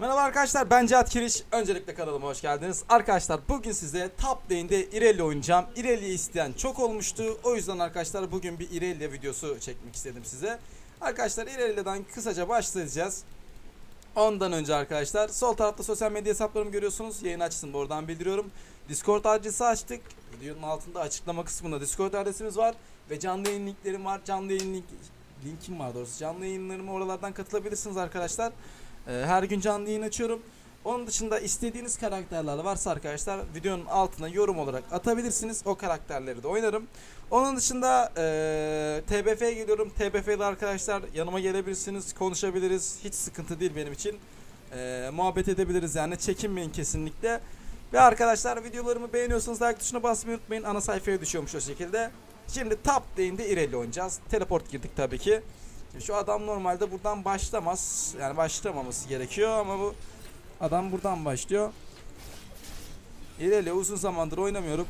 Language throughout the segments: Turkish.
Merhaba arkadaşlar, ben Cihat Kiriş. Öncelikle kanalıma hoş geldiniz. Arkadaşlar bugün size top lane'de Irelia oynayacağım. Irelia'yı isteyen çok olmuştu. O yüzden arkadaşlar bugün bir Irelia videosu çekmek istedim size. Arkadaşlar Irelia'dan kısaca başlayacağız. Ondan önce arkadaşlar sol tarafta sosyal medya hesaplarımı görüyorsunuz. Yayın açsın, oradan bildiriyorum. Discord adresi açtık. Videonun altında açıklama kısmında Discord adresimiz var. Ve canlı yayın linklerim var. Canlı yayın linkim var doğrusu. Canlı yayınlarıma oralardan katılabilirsiniz arkadaşlar. Her gün canlı yayın açıyorum. Onun dışında istediğiniz karakterler varsa arkadaşlar videonun altına yorum olarak atabilirsiniz. O karakterleri de oynarım. Onun dışında TBF'ye geliyorum. TBF'de arkadaşlar yanıma gelebilirsiniz. Konuşabiliriz. Hiç sıkıntı değil benim için. Muhabbet edebiliriz yani. Çekinmeyin kesinlikle. Ve arkadaşlar videolarımı beğeniyorsanız like tuşuna basmayı unutmayın. Ana sayfaya düşüyormuş o şekilde. Şimdi top lane'de Irelia oynayacağız. Teleport girdik tabii ki. Şu adam normalde buradan başlamaz. Yani başlamaması gerekiyor ama bu adam buradan başlıyor. Irelia uzun zamandır oynamıyorum.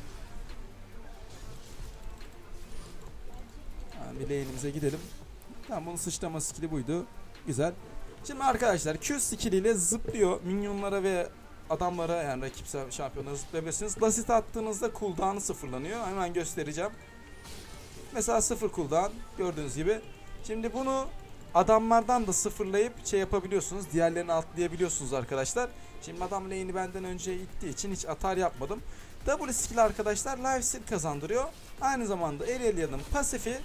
Yani bir lane'imize gidelim. Tamam, bunun sıçrama skill'i buydu. Güzel. Şimdi arkadaşlar Q skill'iyle zıplıyor. Minyonlara ve adamlara, yani rakip şampiyonlara zıplayabilirsiniz. Basit attığınızda cooldown'ı sıfırlanıyor. Hemen göstereceğim. Mesela 0 cooldown gördüğünüz gibi. Şimdi bunu adamlardan da sıfırlayıp yapabiliyorsunuz. Diğerlerini atlayabiliyorsunuz arkadaşlar. Şimdi adam lane'i benden önce ittiği için hiç atar yapmadım. W skill arkadaşlar life steal kazandırıyor. Aynı zamanda Irelia'nın pasifi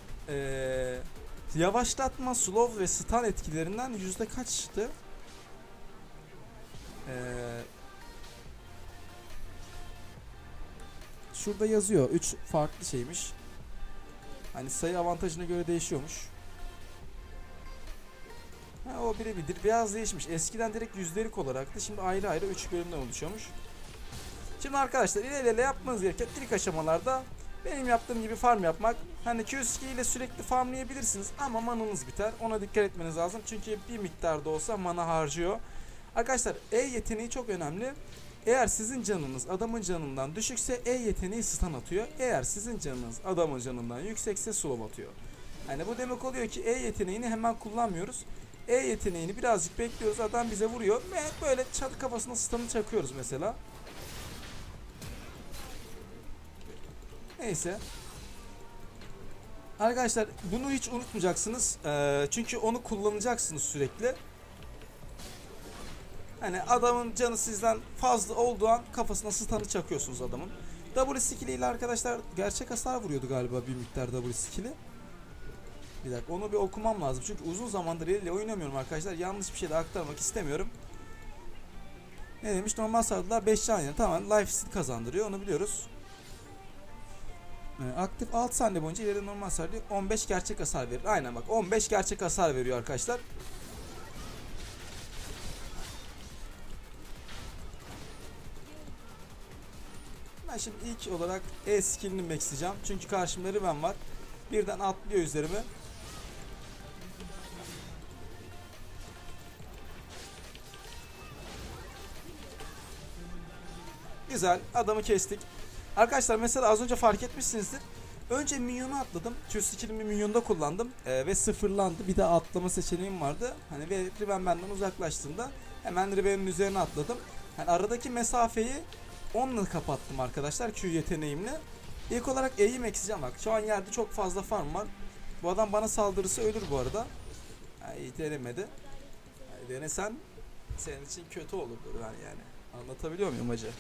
yavaşlatma, slow ve stun etkilerinden yüzde kaçtı? Şurada yazıyor. 3 farklı şeymiş. Hani sayı avantajına göre değişiyormuş. O birebirdir. Biraz değişmiş. Eskiden direkt yüzdelik olaraktı. Şimdi ayrı ayrı 3 bölümden oluşuyormuş. Şimdi arkadaşlar ilerle yapmanız gereken ilk aşamalarda benim yaptığım gibi farm yapmak. Hani Q2 ile sürekli farmlayabilirsiniz ama mananız biter. Ona dikkat etmeniz lazım. Çünkü bir miktarda olsa mana harcıyor. Arkadaşlar E yeteneği çok önemli. Eğer sizin canınız adamın canından düşükse E yeteneği stun atıyor. Eğer sizin canınız adamın canından yüksekse slow atıyor. Yani bu demek oluyor ki E yeteneğini hemen kullanmıyoruz. E yeteneğini birazcık bekliyoruz. Adam bize vuruyor ve böyle çatı kafasına stun'ı çakıyoruz mesela. Neyse. Arkadaşlar bunu hiç unutmayacaksınız. Çünkü onu kullanacaksınız sürekli. Hani adamın canı sizden fazla olduğu an kafasına stun'ı çakıyorsunuz adamın. W skill'i ile arkadaşlar gerçek hasar vuruyordu galiba bir miktar W skill'i. Bir dakika, onu bir okumam lazım. Çünkü uzun zamandır eliyle oynamıyorum arkadaşlar. Yanlış bir şey de aktarmak istemiyorum. Ne demiş? Normal saldırılar 5 can yani. Tamam, life steal kazandırıyor. Onu biliyoruz. Aktif 6 saniye boyunca ileri normal saldırı 15 gerçek hasar verir. Aynen bak, 15 gerçek hasar veriyor arkadaşlar. Ben şimdi ilk olarak E skill'ini maxleyeceğim. Çünkü karşımda Riven var. Birden atlıyor üzerime. Güzel, adamı kestik. Arkadaşlar mesela az önce fark etmişsinizdir. Önce minyonu atladım. Q skill'imi minyonda kullandım. Ve sıfırlandı. Bir daha atlama seçeneğim vardı. Hani ve Riven benden uzaklaştığında hemen Riven'in üzerine atladım. Yani aradaki mesafeyi 10'la kapattım arkadaşlar Q yeteneğimle. İlk olarak E'yi maxleyeceğim bak. Şu an yerde çok fazla farm var. Bu adam bana saldırırsa ölür bu arada. İyi denemedi. Denesen senin için kötü olurdu yani. Anlatabiliyor muyum hacı?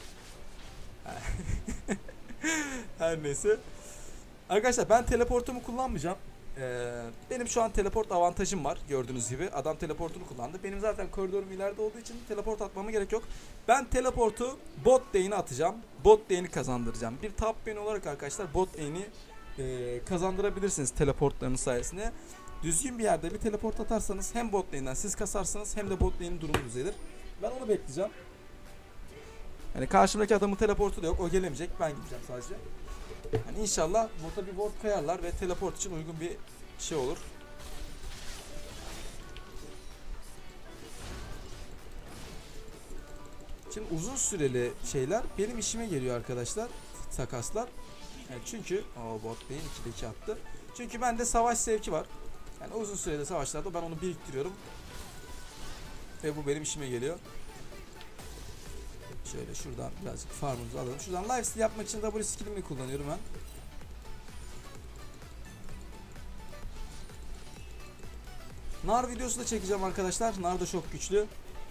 Her neyse. Arkadaşlar ben teleportumu kullanmayacağım. Benim şu an teleport avantajım var gördüğünüz gibi. Adam teleportunu kullandı. Benim zaten koridorum ileride olduğu için teleport atmama gerek yok. Ben teleportu bot lane'e atacağım. Bot lane'i kazandıracağım. Bir top lane olarak arkadaşlar bot lane'i kazandırabilirsiniz teleportlarınız sayesinde. Düzgün bir yerde bir teleport atarsanız hem bot lane'den siz kasarsınız hem de bot lane'in durumu düzelir. Ben onu bekleyeceğim. Yani karşımdaki adamın teleportu da yok. O gelemeyecek. Ben gideceğim sadece. Yani inşallah bota bir ward koyarlar ve teleport için uygun bir şey olur. Şimdi uzun süreli şeyler benim işime geliyor arkadaşlar. Takaslar. Yani çünkü bot değil 2'de 2 attı. Çünkü bende savaş sevki var. Yani uzun süreli savaşlarda ben onu biriktiriyorum. Ve bu benim işime geliyor. Şöyle şuradan birazcık farmımızı alalım. Şuradan lifesteal yapmak için W skill'imi kullanıyorum ben. Nar videosu da çekeceğim arkadaşlar. Nar da çok güçlü.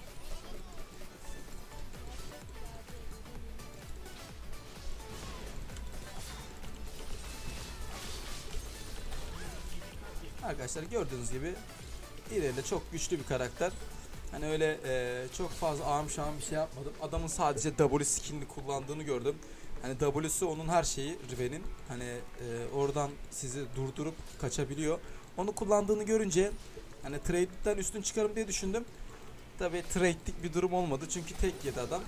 Arkadaşlar gördüğünüz gibi İrelia çok güçlü bir karakter. Hani öyle çok fazla ağım şahım bir şey yapmadım. Adamın sadece W skill'ini kullandığını gördüm. Hani W'su onun her şeyi Riven'in. Hani oradan sizi durdurup kaçabiliyor. Onu kullandığını görünce hani trade'den üstün çıkarım diye düşündüm. Tabi trade'lik bir durum olmadı çünkü tek yedi adam.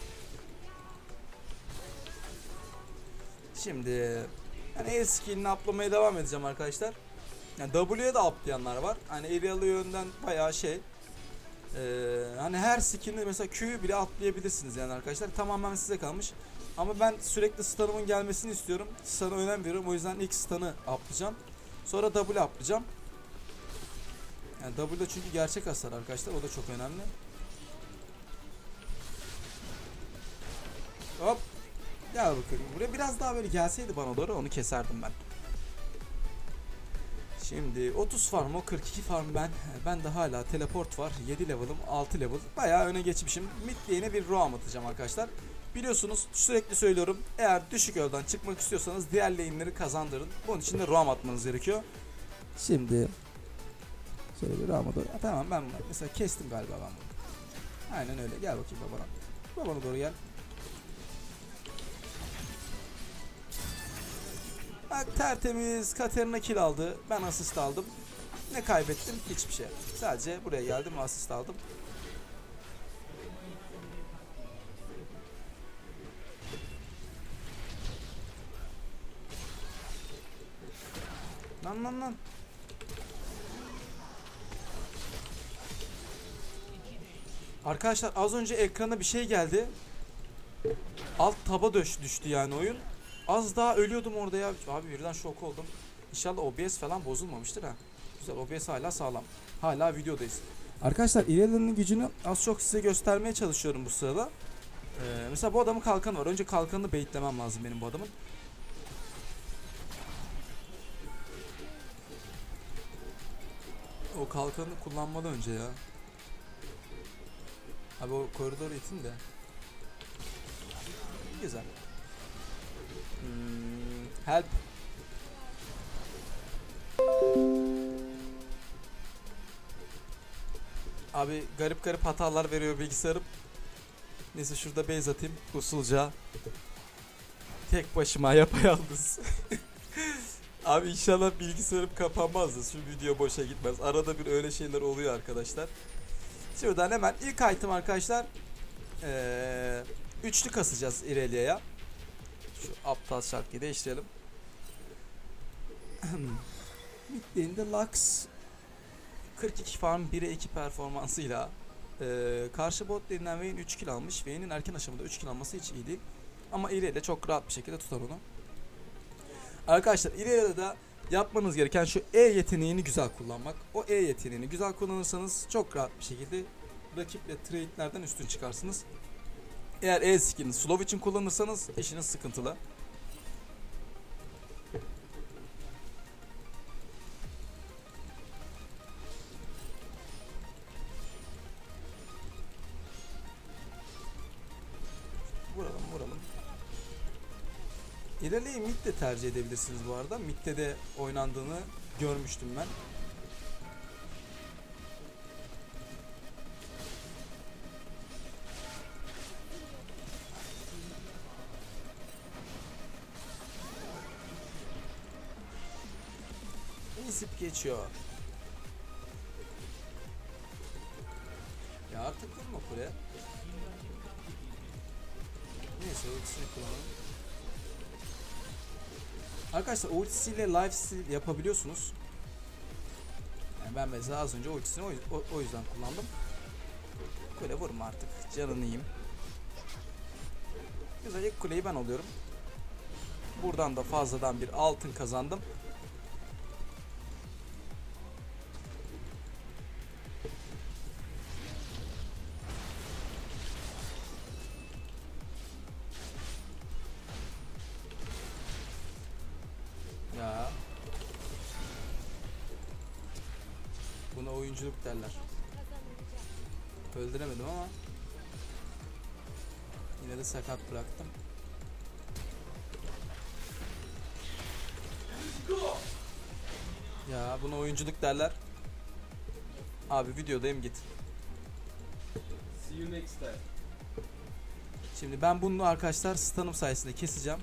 Şimdi hani E skill'ini uplamaya devam edeceğim arkadaşlar. Yani W'ye de uplayanlar var. Hani Irelia'lı yönden bayağı şey. Hani her skill'ini mesela Q'yu bile atlayabilirsiniz yani arkadaşlar. Tamamen size kalmış. Ama ben sürekli stun'ımın gelmesini istiyorum. Stun'a önem veriyorum. O yüzden ilk stun'ı uplayacağım. Sonra W uplayacağım. Yani W çünkü gerçek hasar arkadaşlar. O da çok önemli. Hop. Gel bakalım. Buraya biraz daha böyle gelseydi bana doğru onu keserdim ben. Şimdi 30 farm o 42 farm ben. Ben de hala teleport var. 7 level'ım 6 level. Bayağı öne geçmişim. Mid lane'e bir roam atacağım arkadaşlar. Biliyorsunuz sürekli söylüyorum. Eğer düşük elden çıkmak istiyorsanız diğer lane'leri kazandırın. Bunun için de roam atmanız gerekiyor. Şimdi şöyle bir roam'a doğru. Tamam ben mesela kestim galiba ben bunu. Aynen öyle. Gel bakayım babana. Babana doğru gel. Bak tertemiz Katarina kill aldı. Ben asist aldım. Ne kaybettim? Hiçbir şey. Sadece buraya geldim ve asist aldım. Lan. Arkadaşlar az önce ekrana bir şey geldi. Alt taba düştü yani oyun. Az daha ölüyordum orada ya. Abi birden şok oldum. İnşallah OBS falan bozulmamıştır ha. Güzel, OBS hala sağlam. Hala videodayız. Arkadaşlar Irelia'nın gücünü az çok size göstermeye çalışıyorum bu sırada. Mesela bu adamın kalkanı var. Önce kalkanını baitlemem lazım benim bu adamın. O kalkanını kullanmadan önce ya. Abi o koridoru itin de. Güzel. Help. Abi garip hatalar veriyor bilgisayarım. Neyse şurada base atayım usulca. Tek başıma yapayalnız. Abi inşallah bilgisayarım kapanmaz da şu video boşa gitmez. Arada bir öyle şeyler oluyor arkadaşlar. Şuradan hemen ilk item arkadaşlar. Üçlü kasacağız Irelia'ya. Şu aptal şarkıyı değiştirelim. Midlane'de Lux 42 farm 1'e 2 performansıyla karşı bot lane'den Vayne 3 kill almış. Vayne'in erken aşamada 3 kill alması hiç iyi değil. Ama Irelia çok rahat bir şekilde tutar onu. Arkadaşlar Irelia'da yapmanız gereken şu E yeteneğini güzel kullanmak. O E yeteneğini güzel kullanırsanız çok rahat bir şekilde rakiple trade'lerden üstün çıkarsınız. Eğer E skill'ini slow için kullanırsanız işiniz sıkıntılı. Vuralım. İlerleyi mid de tercih edebilirsiniz bu arada. Mid'de de oynandığını görmüştüm ben. Esip geçiyor. Ya artık vurma buraya. Neyse ultisini kullanalım. Arkadaşlar ultisiyle lifesteal yapabiliyorsunuz. Yani ben mesela az önce ultisini o yüzden kullandım. Böyle vurma artık. Canını yiyeyim. Güzel, ilk kuleyi ben alıyorum. Buradan da fazladan bir altın kazandım. oyunculuk derler. Öldüremedim ama yine de sakat bıraktım. Ya buna oyunculuk derler. Abi videodayım, git. See you next time. Şimdi ben bunu arkadaşlar stun'ım sayesinde keseceğim.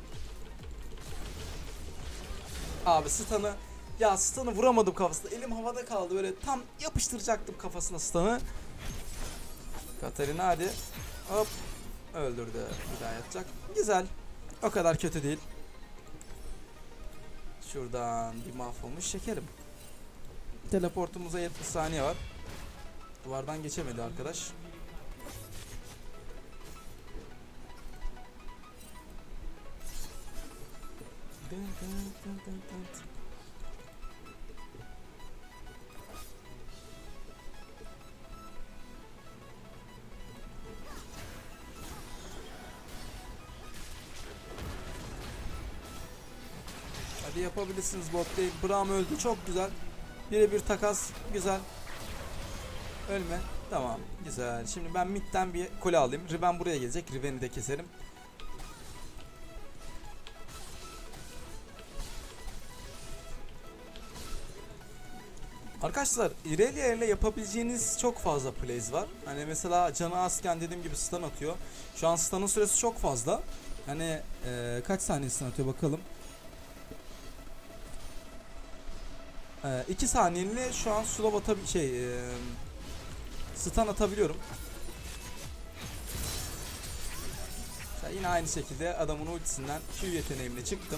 Abi stun'ı vuramadım kafasına. Elim havada kaldı, böyle tam yapıştıracaktım kafasına stun'ı. Katarina hadi. Hop. Öldürdü. Bir daha yatacak. Güzel. O kadar kötü değil. Şuradan bir mahvolmuş şekerim. Teleportumuza 70 saniye var. Duvardan geçemedi arkadaş. Hadi yapabilirsiniz bot değil. Braum öldü, çok güzel. Birebir takas, güzel. Ölme. Tamam, güzel. Şimdi ben midden bir kule alayım. Riven buraya gelecek. Riven'i de keserim. Arkadaşlar Irelia ile yapabileceğiniz çok fazla plays var. Hani mesela canı azken dediğim gibi stun atıyor. Şu an stun'ın süresi çok fazla. Hani kaç saniye stun atıyor bakalım. 2 saniyeliğine şu an slow stun atabiliyorum. Yine aynı şekilde adamın ultisinden Q yeteneğimle çıktım.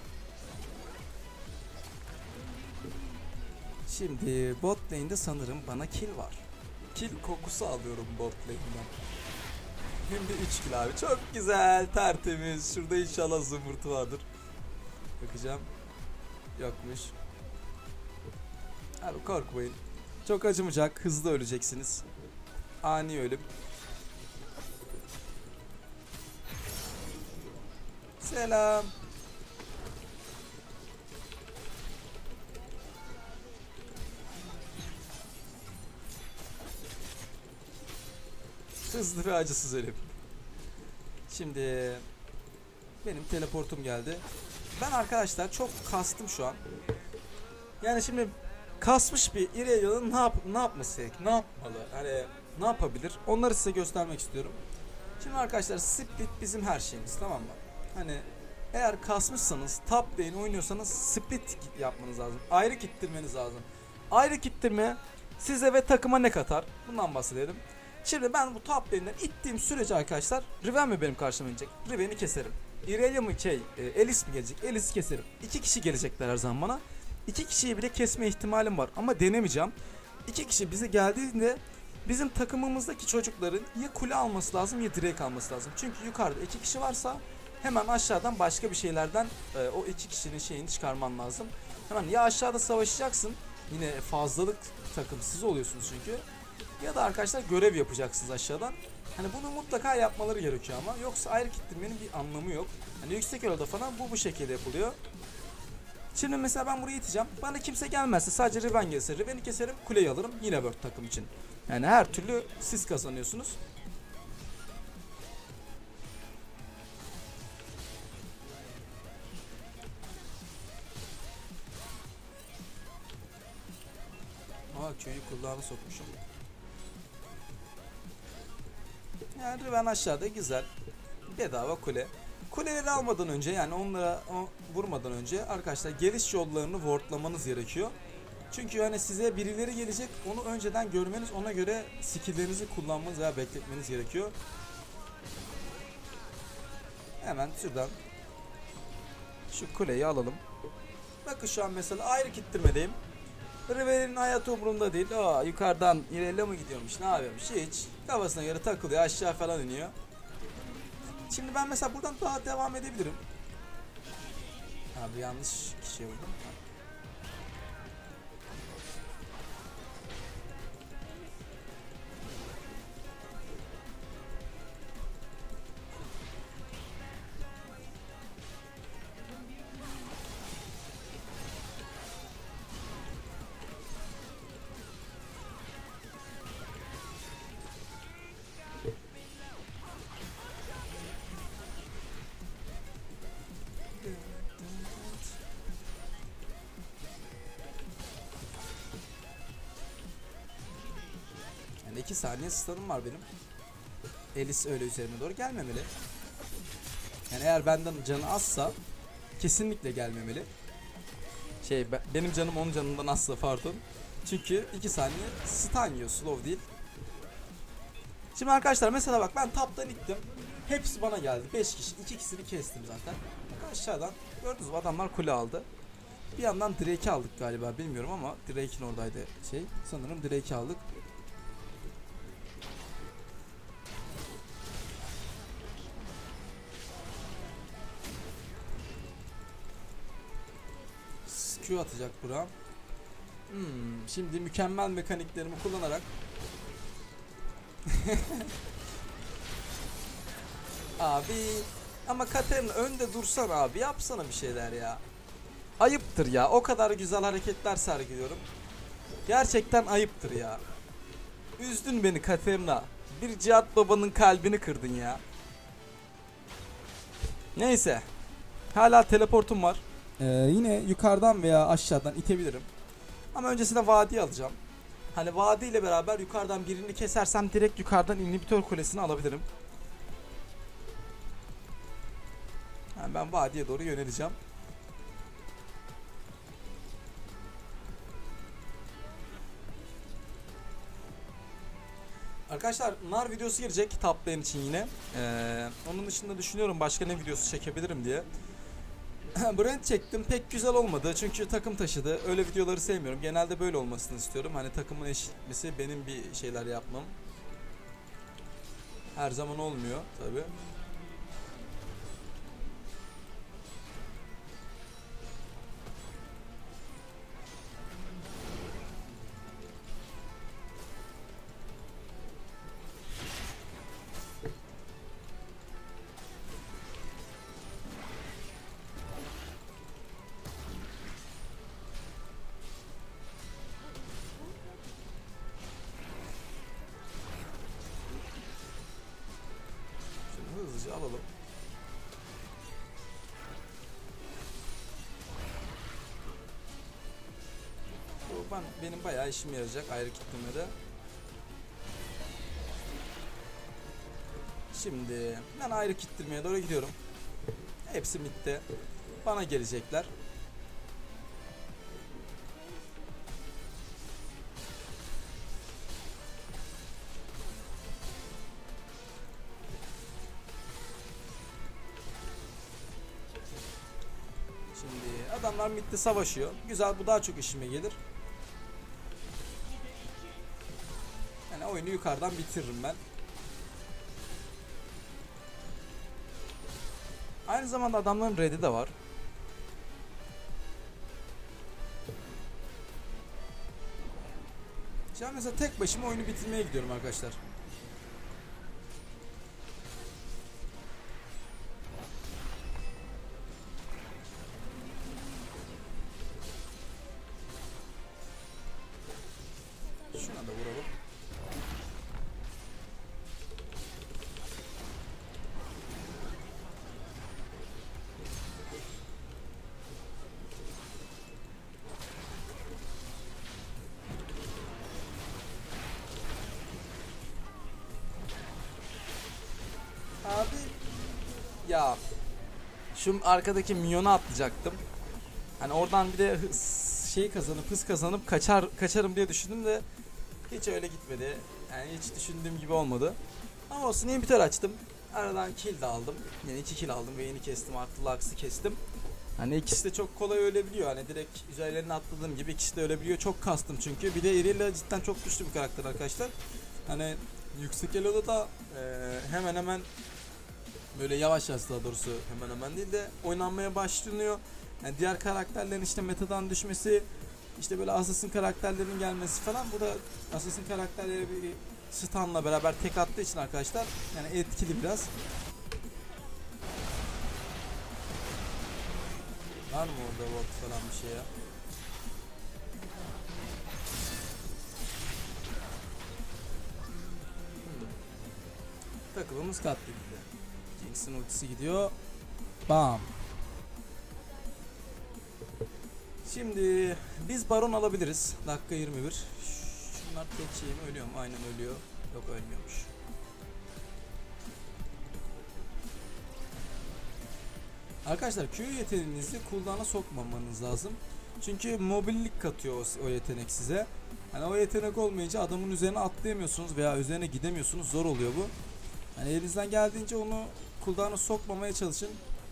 Şimdi bot lane'de sanırım bana kill var. Kill kokusu alıyorum bot lane'den. Hem de 3 kill abi. Çok güzel, tertemiz. Şurada inşallah zımbırtı vardır. Bakacağım. Yokmuş. Abi korkmayın. Çok acımayacak. Hızlı öleceksiniz. Ani ölüm. Selam. Hızlı ve acısız ölüm. Şimdi benim teleportum geldi. Ben arkadaşlar çok kastım şu an. Yani şimdi kasmış bir Irelia'nın ne yapması gerek? Ne yapmalı? Hani ne yapabilir? Onları size göstermek istiyorum. Şimdi arkadaşlar split bizim her şeyimiz, tamam mı? Hani eğer kasmışsanız, top lane oynuyorsanız split yapmanız lazım. Ayrı gittirmeniz lazım. Ayrı gittirme size ve takıma ne katar? Bundan bahsedelim. Şimdi ben bu top lane'den ittiğim sürece arkadaşlar Riven mi benim karşıma gelecek? Riven'i keserim. Irelia mı Elis mi gelecek? Elis'i keserim. 2 kişi gelecekler her zaman bana. 2 kişiyi bile kesme ihtimalim var ama denemeyeceğim. 2 kişi bize geldiğinde bizim takımımızdaki çocukların ya kule alması lazım ya direkt alması lazım. Çünkü yukarıda 2 kişi varsa hemen aşağıdan başka bir şeylerden o 2 kişinin şeyini çıkarman lazım. Hemen ya aşağıda savaşacaksın, yine fazlalık takımsız oluyorsunuz çünkü. Ya da arkadaşlar görev yapacaksınız aşağıdan. Hani bunu mutlaka yapmaları gerekiyor ama yoksa ayrı kitlemenin bir anlamı yok. Hani yüksek eloda falan bu şekilde yapılıyor. Şimdi mesela ben burayı iteceğim. Bana kimse gelmezse, sadece Riven gelse Riven'i keserim, kuleyi alırım yine World takım için. Yani her türlü siz kazanıyorsunuz. Köyü kulağına sokmuşum. Yani Riven aşağıda güzel. Bedava kule. Kuleleri almadan önce, yani onlara vurmadan önce arkadaşlar geliş yollarını wardlamanız gerekiyor. Çünkü hani size birileri gelecek, onu önceden görmeniz, ona göre skilllerinizi kullanmanız veya bekletmeniz gerekiyor. Hemen şuradan şu kuleyi alalım. Bakın şu an mesela ayrı kittirmedeyim. Riven'in hayatı umurumda değil. Yukarıdan Irelia mı gidiyormuş, ne yapıyormuş, hiç. Kafasına göre takılıyor, aşağı falan iniyor. Şimdi ben mesela buradan daha devam edebilirim. Abi yanlış kişiye vurdum. saniye stun'ım var benim. Alice öyle üzerime doğru gelmemeli. Yani eğer benden canı azsa kesinlikle gelmemeli. Benim canım onun canından azsa pardon. Çünkü 2 saniye stun yiyor, slow değil. Şimdi arkadaşlar mesela bak ben taptan ittim. Hepsi bana geldi. 5 kişi. 2 kişisini kestim zaten. Bak aşağıdan gördünüz mü adamlar kule aldı. Bir yandan Drake'i aldık galiba bilmiyorum ama Drake'in oradaydı sanırım Drake'i aldık. Q atacak bura. Şimdi mükemmel mekaniklerimi kullanarak abi ama Katerina önde dursan abi yapsana bir şeyler ya. Ayıptır ya, o kadar güzel hareketler sergiliyorum. Gerçekten ayıptır ya. Üzdün beni Katerina. Bir Cihat babanın kalbini kırdın ya. Neyse. Hala teleportum var. Yine yukarıdan veya aşağıdan itebilirim. Ama öncesinde vadi alacağım. Hani vadi ile beraber yukarıdan birini kesersem direkt yukarıdan inhibitör kulesini alabilirim. Yani ben vadiye doğru yöneleceğim. Arkadaşlar nar videosu gelecek top lane için yine. Onun dışında düşünüyorum başka ne videosu çekebilirim diye. Brand çektim, pek güzel olmadı çünkü takım taşıdı. Öyle videoları sevmiyorum. Genelde böyle olmasını istiyorum. Hani takımın eşitmesi, benim bir şeyler yapmam. Her zaman olmuyor tabi. Hızlıca alalım. Bu benim bayağı işime yarayacak ayrı kitlemede. Şimdi ben ayrı kittirmeye doğru gidiyorum. Hepsi midde. Bana gelecekler. Şimdi adamlar midde savaşıyor. Güzel, bu daha çok işime gelir. Yani oyunu yukarıdan bitiririm ben. Aynı zamanda adamların red'i de var. Şu an mesela tek başıma oyunu bitirmeye gidiyorum arkadaşlar. Şuna da vuralım. Abi ya şu arkadaki minyonu atlayacaktım. Hani oradan bir de hız kazanıp kaçarım diye düşündüm de hiç öyle gitmedi. Yani hiç düşündüğüm gibi olmadı. Ama olsun, inhibitor açtım. Aradan kill de aldım. Yani 2 kill aldım ve yeni kestim. Artı Lux'ı kestim. Hani ikisi de çok kolay ölebiliyor. Hani direkt üzerlerine atladığım gibi ikisi de ölebiliyor. Çok kastım çünkü. Bir de Irelia cidden çok güçlü bir karakter arkadaşlar. Hani yüksek elo'da da hemen hemen böyle yavaş daha doğrusu hemen hemen değil de oynanmaya başlanıyor. Yani diğer karakterlerin işte metadan düşmesi, işte böyle Assassin karakterlerinin gelmesi falan, bu da Assassin karakterleri bir stun'la beraber tek attığı için arkadaşlar yani etkili biraz. Var mı orada ward falan bir şey ya? Takımımız katledildi. Jinx'in ultisi gidiyor. Bam. Şimdi biz baron alabiliriz. Dakika 21. Şunlar tek şeyim, ölüyor mu? Aynen ölüyor. Yok, ölmüyormuş. Arkadaşlar Q yeteneğinizi cooldown'a sokmamanız lazım. Çünkü mobillik katıyor o yetenek size. Hani o yetenek olmayınca adamın üzerine atlayamıyorsunuz veya üzerine gidemiyorsunuz. Zor oluyor bu. Hani elinizden geldiğince onu cooldown'a sokmamaya çalışın.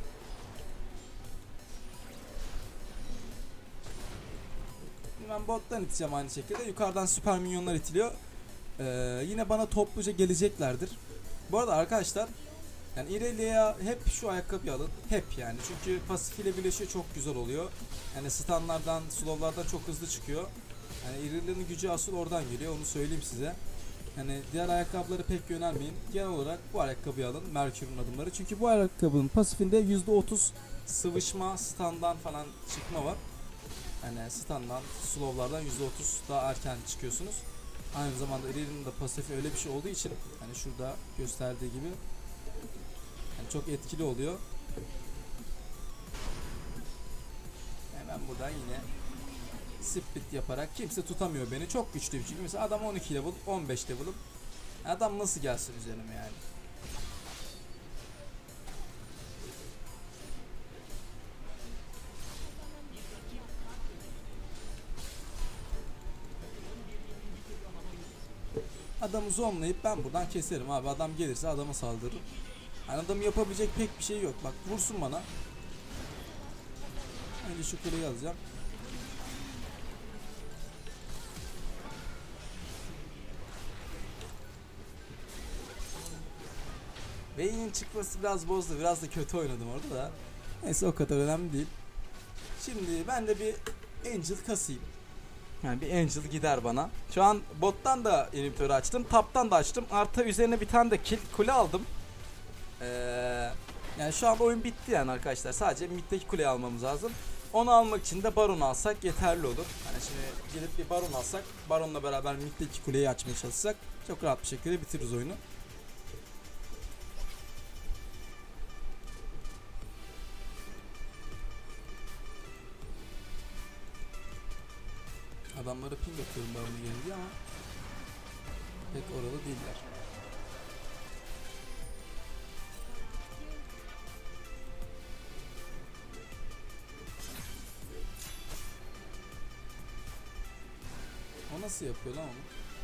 Ben bottan iteceğim aynı şekilde. Yukarıdan süper minyonlar itiliyor. Yine bana topluca geleceklerdir. Bu arada arkadaşlar, yani Irelia'ya hep şu ayakkabıyı alın. Hep yani. Çünkü pasif ile birleşiyor, çok güzel oluyor. Yani stunlardan, slowlardan çok hızlı çıkıyor. Yani Irelia'nın gücü asıl oradan geliyor. Onu söyleyeyim size. Yani diğer ayakkabıları pek yönelmeyin. Genel olarak bu ayakkabıyı alın. Mercury'nin adımları. Çünkü bu ayakkabının pasifinde %30 sıvışma, stundan falan çıkma var. Yani stundan, slowlardan %30 daha erken çıkıyorsunuz. Aynı zamanda Irelia'nın da pasifi öyle bir şey olduğu için, hani şurada gösterdiği gibi, yani çok etkili oluyor. Hemen buradan yine split yaparak, kimse tutamıyor beni. Çok güçlüyüm çünkü mesela adam 12 level, 15 level'ım. Adam nasıl gelsin üzerime yani? Adamı zonlayıp ben buradan keserim abi. Adam gelirse adama saldırırım. Yani adam yapabilecek pek bir şey yok. Bak vursun bana. Önce şu kuleyi alacağım. Vayne'in çıkması biraz bozdu. Biraz da kötü oynadım orada da. Neyse, o kadar önemli değil. Şimdi ben de bir Angel kasayım. Yani bir Angel gider bana. Şu an bottan da inhibitörü açtım. Taptan da açtım. Artı üzerine bir tane de kule aldım. Yani şu an oyun bitti yani arkadaşlar. Sadece middeki kuleyi almamız lazım. Onu almak için de baron alsak yeterli olur. Hani şimdi gidip bir baron alsak, baronla beraber middeki kuleyi açmaya çalışsak çok rahat bir şekilde bitiririz oyunu. Adamlara ping atıyorum baronu gelince ama pek oralı değiller. O nasıl yapıyor lan onu?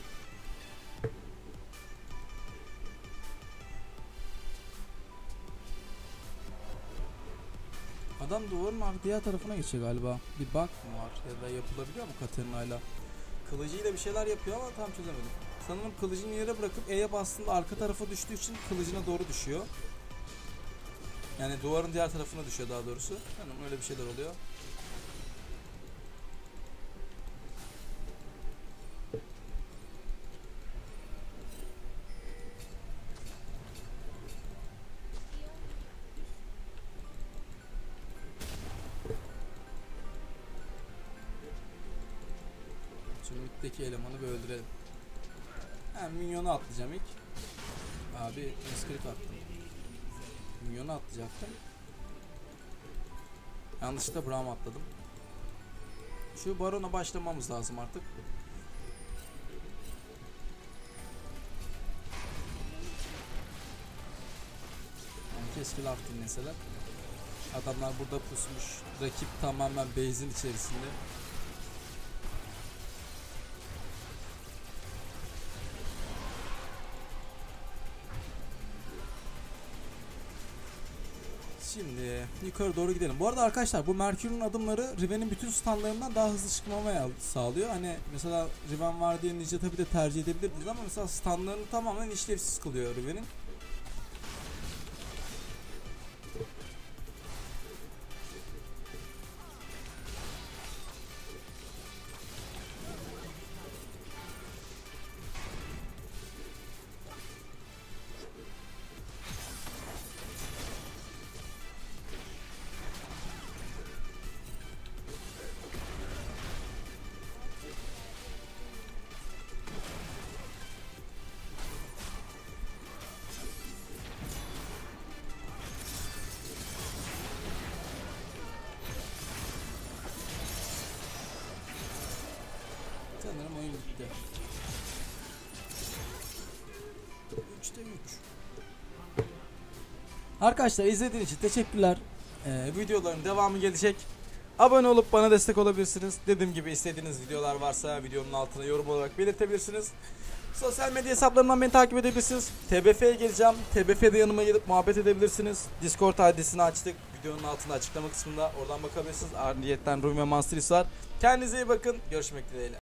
Adam duvarın diğer tarafına geçiyor galiba. Bir bug mı var ya da yapılabiliyor mu Katarina'yla? Kılıcıyla bir şeyler yapıyor ama tam çözemedim. Sanırım kılıcını yere bırakıp E'ye bastığında arka tarafa düştüğü için kılıcına doğru düşüyor. Yani duvarın diğer tarafına düşüyor daha doğrusu. Yani öyle bir şeyler oluyor. Şimdi middeki elemanı bir öldürelim. Yani minyonu atlayacağım ilk. Abi misklik attım. Minyonu atlayacaktım. Yanlışlıkla Braum atladım. Şu barona başlamamız lazım artık. Yani keşke laf dinleseler. Adamlar burada pusmuş. Rakip tamamen base'in içerisinde. Şimdi yukarı doğru gidelim. Bu arada arkadaşlar, bu Mercury'nin adımları Riven'in bütün stunlarından daha hızlı çıkmamaya sağlıyor. Hani mesela Riven var diye Ninja tabi de tercih edebilirdiniz ama mesela stunlarını tamamen işlevsiz kılıyor Riven'in. 3'te 3. Arkadaşlar izlediğiniz için teşekkürler. Videoların devamı gelecek. Abone olup bana destek olabilirsiniz. Dediğim gibi istediğiniz videolar varsa videonun altına yorum olarak belirtebilirsiniz. Sosyal medya hesaplarımdan beni takip edebilirsiniz. TBF'ye geleceğim. TBF'de yanıma gelip muhabbet edebilirsiniz. Discord adresini açtık. Videonun altında açıklama kısmında. Oradan bakabilirsiniz. Ardiyet'ten Rumi ve Monstris var. Kendinize iyi bakın. Görüşmek dileğiyle.